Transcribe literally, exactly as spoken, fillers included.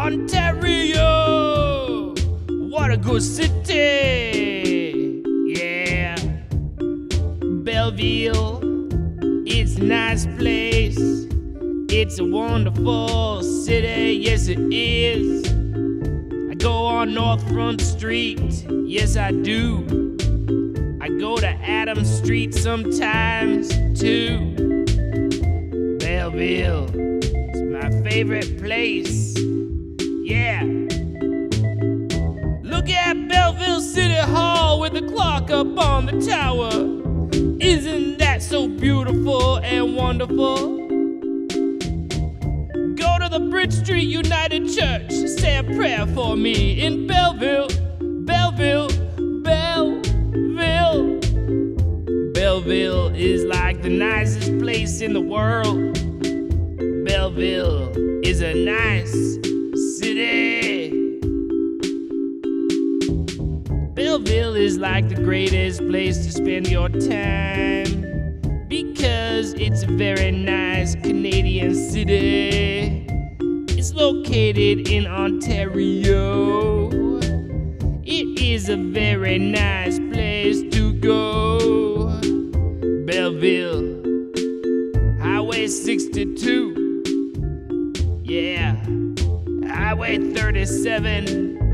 Ontario, what a good city. Yeah, Belleville, it's a nice place. It's a wonderful city, yes it is. I go on North Front Street, yes I do. I go to Adams Street sometimes too. Belleville is my favorite place. Yeah. Look at Belleville City Hall with the clock up on the tower. Isn't that so beautiful and wonderful? Go to the Bridge Street United Church, say a prayer for me in Belleville, Belleville, Belleville. Belleville is like the nicest place in the world. Belleville is a nice city. Belleville is like the greatest place to spend your time, because it's a very nice Canadian city. It's located in Ontario. It is a very nice place to go. Belleville, Highway sixty-two, yeah, Highway thirty-seven,